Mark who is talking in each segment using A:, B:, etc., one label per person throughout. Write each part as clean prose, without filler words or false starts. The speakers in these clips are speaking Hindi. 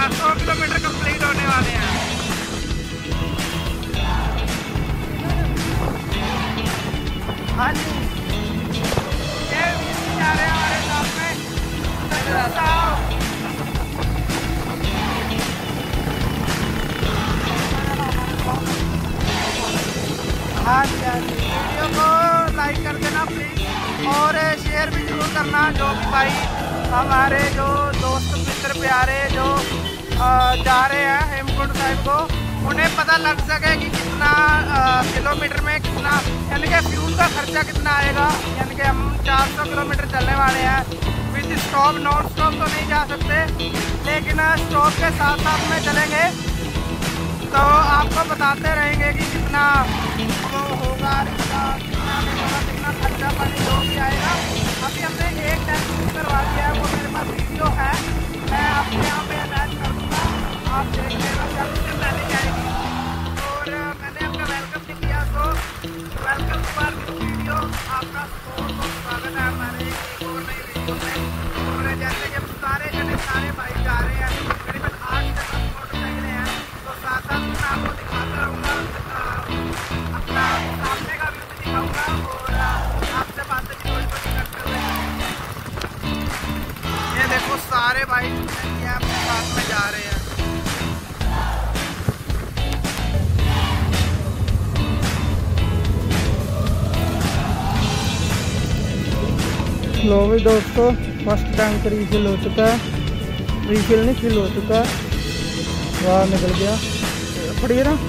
A: 100 किलोमीटर कंप्लीट होने वाले हैं। हाँ जी, ये जा रहे हैं हमारे साथ में। हाँ जी, हाँ जी, वीडियो को लाइक कर देना प्लीज़ और शेयर भी जरूर करना। जो भी भाई हमारे जो दोस्त मित्र प्यारे जो जा रहे हैं हेमकुंड साहिब को, उन्हें पता लग सके कि कितना किलोमीटर में कितना, यानी कि फ्यूल का खर्चा कितना आएगा। यानी कि हम 400 किलोमीटर चलने वाले हैं विद स्टॉप। नॉन स्टॉप तो नहीं जा सकते, लेकिन स्टॉप के साथ साथ में चलेंगे तो आपको बताते रहेंगे कि कितना वो होगा, कितना खर्चा पानी जो भी आएगा। अभी हमने एक टैंक बुक करवा दिया है, वो मेरे पास वीडियो है, मैं आपके यहाँ पे अटैच कर दूँगा, आप देख लेना जब से पहले जाएगी। और मैंने अपना वेलकम भी किया, तो वेलकम पर वीडियो आपका बहुत बहुत स्वागत है हमारे एक और नई वीडियो में। और जैसे कि सारे जने सारे भाई जा रहे हैं, तकरीबन 8 से 10 मोटरसाइकिलें हैं, तो साथ साथ मैं आपको दिखाता रहूँगा, अपना सामने का व्यू दिखाऊँगा और आपसे बातें भी थोड़ी थोड़ी करते हुए। ये देखो सारे भाई ये अपने साथ में जा रहे हैं। लो भी दोस्तों, फर्स्ट टैंक रिफिल हो चुका है, रिफिल नहीं फिल हो चुका है, बाहर निकल गया। पड़िए ना,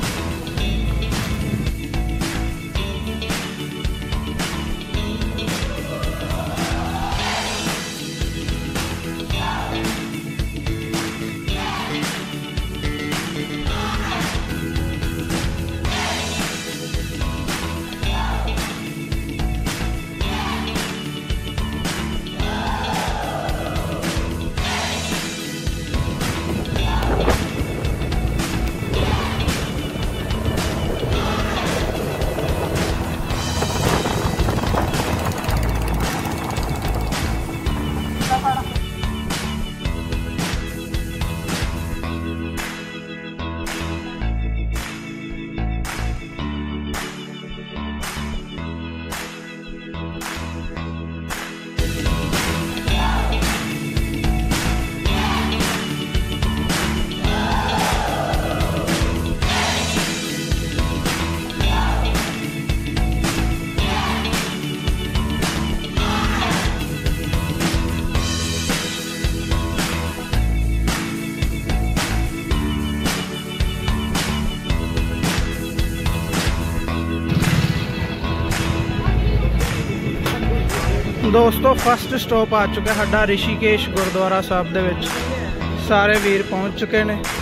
A: दोस्तों फर्स्ट स्टॉप आ चुका है साडा ऋषिकेश गुरुद्वारा साहब दे विच। सारे वीर पहुंच चुके ने।